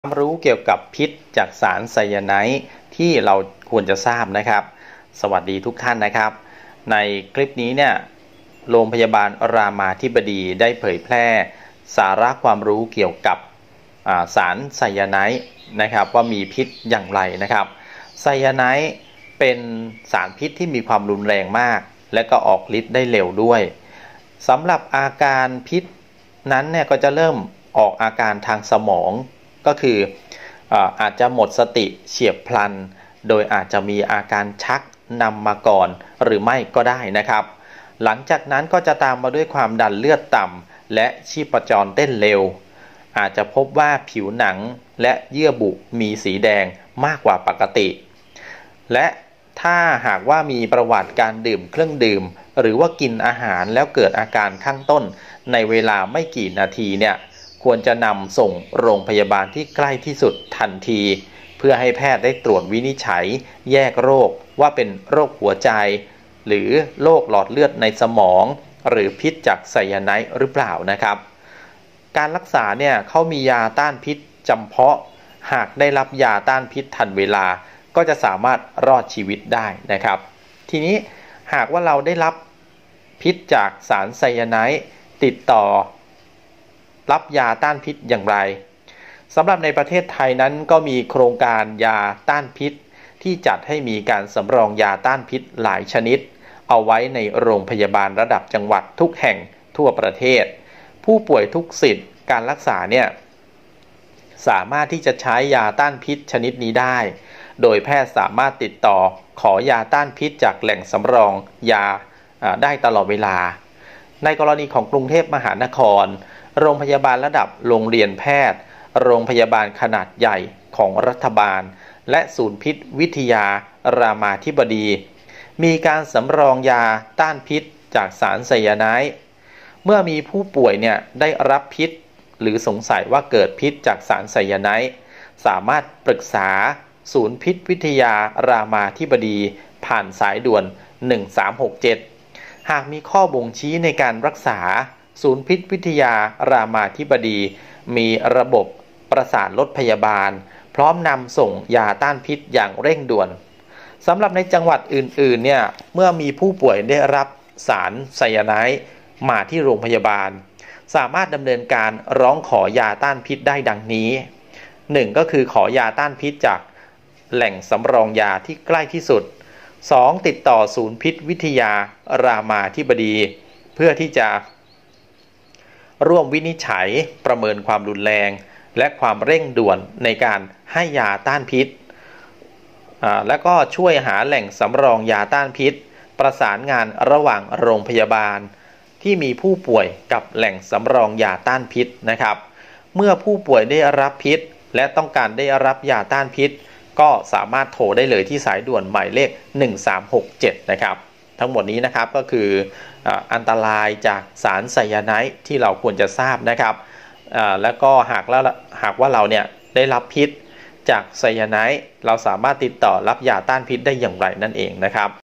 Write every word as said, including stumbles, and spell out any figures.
ความรู้เกี่ยวกับพิษจากสารไซยาไนด์ที่เราควรจะทราบนะครับสวัสดีทุกท่านนะครับในคลิปนี้เนี่ยโรงพยาบาลรามาธิบดีได้เผยแพร่สาระความรู้เกี่ยวกับสารไซยาไนด์นะครับว่ามีพิษอย่างไรนะครับไซยาไนด์เป็นสารพิษที่มีความรุนแรงมากและก็ออกฤทธิ์ได้เร็วด้วยสำหรับอาการพิษนั้นเนี่ยก็จะเริ่มออกอาการทางสมองก็คืออาจจะหมดสติเฉียบพลันโดยอาจจะมีอาการชักนำมาก่อนหรือไม่ก็ได้นะครับหลังจากนั้นก็จะตามมาด้วยความดันเลือดต่ำและชีพจรเต้นเร็วอาจจะพบว่าผิวหนังและเยื่อบุมีสีแดงมากกว่าปกติและถ้าหากว่ามีประวัติการดื่มเครื่องดื่มหรือว่ากินอาหารแล้วเกิดอาการข้างต้นในเวลาไม่กี่นาทีเนี่ยควรจะนำส่งโรงพยาบาลที่ใกล้ที่สุดทันทีเพื่อให้แพทย์ได้ตรวจวินิจฉัยแยกโรคว่าเป็นโรคหัวใจหรือโรคหลอดเลือดในสมองหรือพิษจากไซยาไนด์หรือเปล่านะครับการรักษาเนี่ยเขามียาต้านพิษจำเพาะหากได้รับยาต้านพิษทันเวลาก็จะสามารถรอดชีวิตได้นะครับทีนี้หากว่าเราได้รับพิษจากสารไซยาไนด์ติดต่อรับยาต้านพิษอย่างไรสำหรับในประเทศไทยนั้นก็มีโครงการยาต้านพิษที่จัดให้มีการสำรองยาต้านพิษหลายชนิดเอาไว้ในโรงพยาบาลระดับจังหวัดทุกแห่งทั่วประเทศผู้ป่วยทุกสิทธิ์การรักษาเนี่ยสามารถที่จะใช้ยาต้านพิษชนิดนี้ได้โดยแพทย์สามารถติดต่อขอยาต้านพิษจากแหล่งสำรองยาได้ตลอดเวลาในกรณีของกรุงเทพมหานครโรงพยาบาลระดับโรงเรียนแพทย์โรงพยาบาลขนาดใหญ่ของรัฐบาลและศูนย์พิษวิทยารามาธิบดีมีการสำรองยาต้านพิษจากสารไซยาไนด์เมื่อมีผู้ป่วยเนี่ยได้รับพิษหรือสงสัยว่าเกิดพิษจากสารไซยาไนด์สามารถปรึกษาศูนย์พิษวิทยารามาธิบดีผ่านสายด่วนหนึ่งสามหกเจ็ดหากมีข้อบ่งชี้ในการรักษาศูนย์พิษวิทยารามาธิบดีมีระบบประสานรถพยาบาลพร้อมนำส่งยาต้านพิษอย่างเร่งด่วนสำหรับในจังหวัดอื่นๆเนี่ยเมื่อมีผู้ป่วยได้รับสารไซยาไนด์มาที่โรงพยาบาลสามารถดำเนินการร้องขอยาต้านพิษได้ดังนี้หนึ่งก็คือขอยาต้านพิษจากแหล่งสำรองยาที่ใกล้ที่สุดสองติดต่อศูนย์พิษวิทยารามาธิบดีเพื่อที่จะร่วมวินิจฉัยประเมินความรุนแรงและความเร่งด่วนในการให้ยาต้านพิษและก็ช่วยหาแหล่งสำรองยาต้านพิษประสานงานระหว่างโรงพยาบาลที่มีผู้ป่วยกับแหล่งสำรองยาต้านพิษนะครับเมื่อผู้ป่วยได้รับพิษและต้องการได้รับยาต้านพิษก็สามารถโทรได้เลยที่สายด่วนหมายเลขหนึ่งสามหกเจ็ดนะครับทั้งหมดนี้นะครับก็คืออันตรายจากสารไซยาไนด์ที่เราควรจะทราบนะครับแล้วก็หากแล้วหากว่าเราเนี่ยได้รับพิษจากไซยาไนด์เราสามารถติดต่อรับยาต้านพิษได้อย่างไรนั่นเองนะครับ